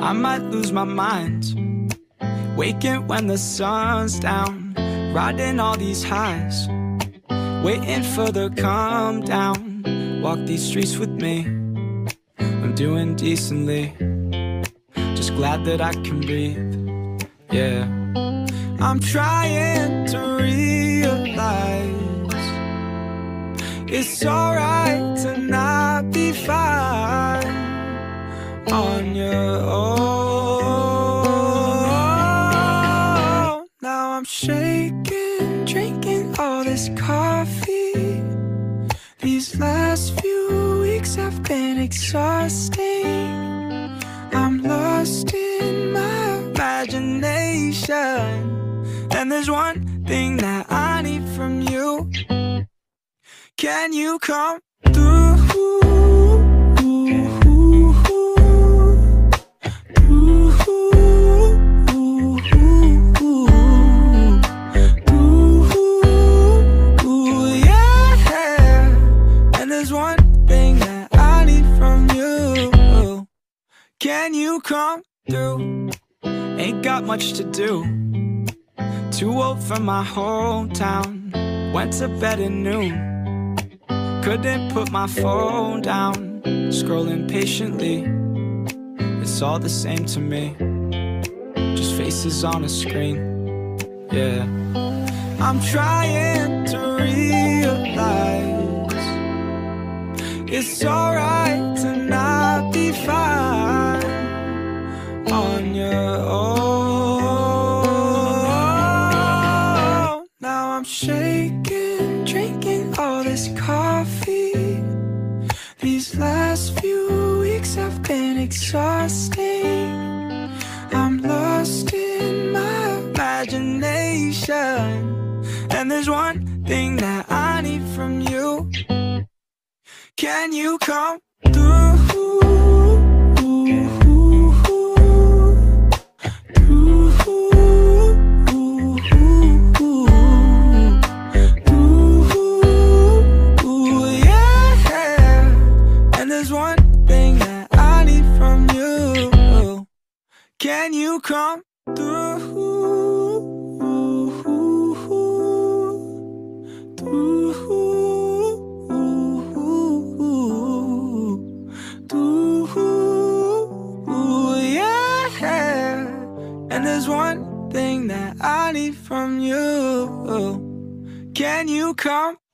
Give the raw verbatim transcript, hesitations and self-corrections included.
I might lose my mind, waking when the sun's down, riding all these highs, waiting for the calm down. Walk these streets with me, I'm doing decently, just glad that I can breathe. Yeah, I'm trying to realize it's alright to not be fine on your own. Now I'm shaking, drinking all this coffee. These last few weeks have been exhausting. I'm lost in my imagination, and there's one thing that I need from you. Can you come through? Can you come through? Ain't got much to do, too old for my hometown. Went to bed at noon, couldn't put my phone down. Scrolling patiently, it's all the same to me, just faces on a screen. Yeah, I'm trying to realize it's alright to not be fine on your own. Now I'm shaking, drinking all this coffee. These last few weeks have been exhausting. I'm lost in my imagination, and there's one thing that I need from you. Can you come through? Can you come through? Through, through, yeah. And there's one thing that I need from you. Can you come